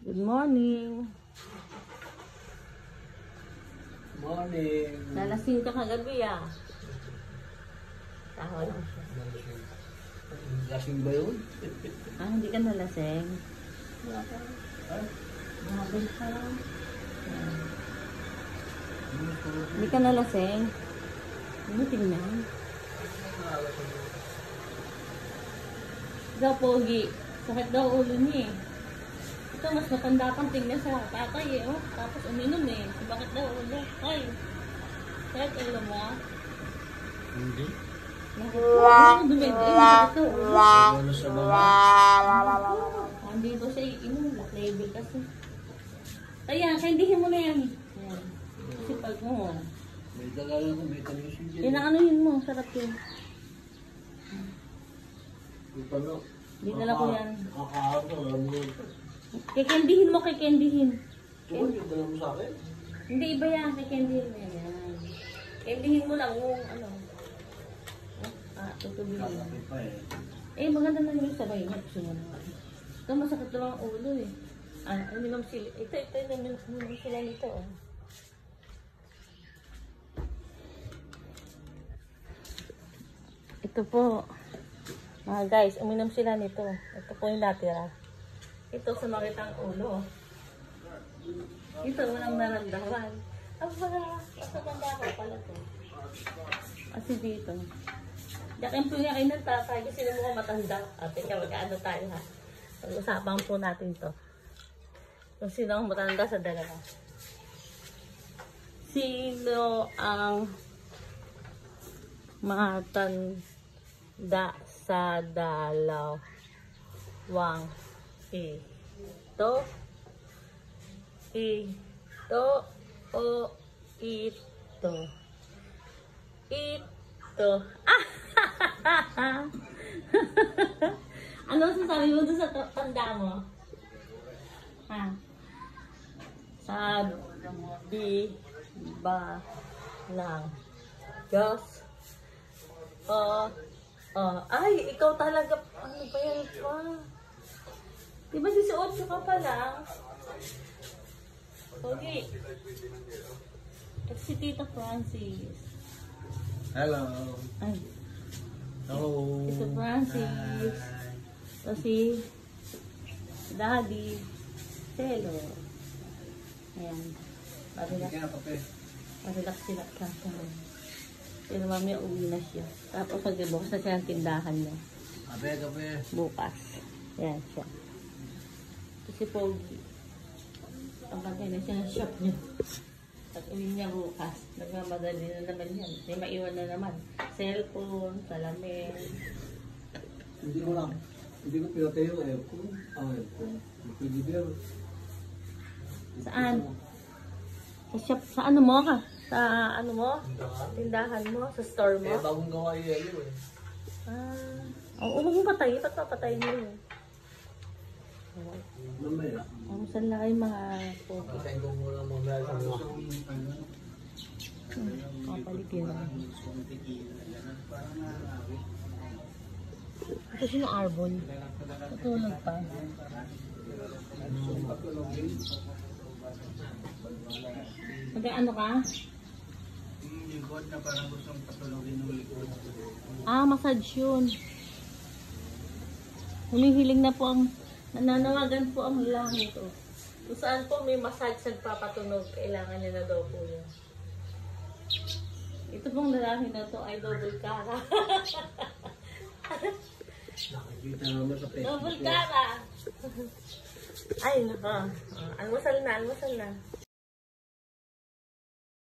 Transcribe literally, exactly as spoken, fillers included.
Good morning. Morning. Nalasing ka kagabi ah. Tawa lang siya. Lasing ba yun? Ah, hindi ka nalasing? Ay? Mahabol ka. Hindi ka nalasing? Ano tingnan? Daw pogi. Sakit daw ulo niya eh. Ito mas matanda pang tingnan sa tatay eh. Oh. Tapos uminom eh. So, bakit daw ulo? Ay. Sakit ulo mo ah. Hindi. Ano dumedi? Sakit daw ulo. Ano sa mga? Andito siya iinom. Black label kasi. Kaya, kandihin mo na yan. Ayan. Kasi pag mo. May dalaga ko, may tanisyon dyan. Inaanuhin mo. Sarap yun. Yung pano. Hindi dala ko yan. Nakakaarap, alam mo yun. Kikendihin mo, kikendihin. Ito yung dala mo sa akin? Hindi, iba yan. Kikendihin mo yan. Kendihin mo lang yung ano. Ah, tutubigin. Kakapit pa eh. Eh, maganda na yung sabay niya. Gusto mo naman. Ito, masakit lang ang ulo eh. Ah, uminom sila. Ito, ito, uminom uminom sila nito oh. Ito po. Mga guys, uminom sila nito. Ito po yung natira. Ito sa makitang ulo. Ito walang naramdaman. Aba, masaganda ko pala to. Kasi dito. Yakin po niya kayo ng tatay kasi sila mga matanda. At ikaw, magkaano tayo ha. Pag-usapan po natin to. Kung sino ang matanda sa dalawa. Sino ang matanda sa dalawang ito? Ito o ito? Ito. Ah! Ano sasabi mo doon sa tanda mo? Ha? Sabi ba ng Diyos? Oh, oh. Ay, ikaw talaga. Ano ba yan pa? Diba eighteen ka pa lang? Okay. Ito si Tita Francis. Hello. Ay. Hello. Tita Francis. Ito si Daddy. Hello. Ayan. Parelax. Parelax-relax lang siya. Pero mamaya uwi na siya. Tapos magbubukas na siya ang tindahan niya. Abe, abe. Bukas. Ayan siya. Ito si Pogi. Pagkakay na siya ng shop niya. At uwi niya bukas. Nagmamadali na naman yan. May maiwan na naman. Cellphone, salamin. Hindi ko lang. Hindi ko pinatay yung aircon. Ang aircon. Pwede din. Saan? Sa shop, sa ano mo ka? Sa ano mo? Tindahan mo? Sa store mo? Eh, bagong gawa yung yelo eh. Ah. Oo, huwag mong patayin. Ba't papatayin mo yun? Mamaya. Oh, saan lang kayo mga pogi? Patayin ko muna mamaya sa mga. Hmm, kapalit yun. Ito sino Arbol. Tutulog pa. Mag-ano ka? Yung likod na parang gustong patulogin ng likod. Ah, massage yun. Humihiling na po ang, nananawagan po ang langit ito. Kung saan po may massage nagpapatunog, kailangan nila daw po yun. Ito pong lalaki na to ay double cara. Nakikita naman sa Facebook. Double cara! Ay, naka. Uh, almusal na, almusal na.